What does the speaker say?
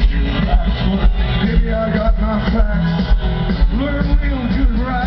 Maybe I got my facts. Learn real good right.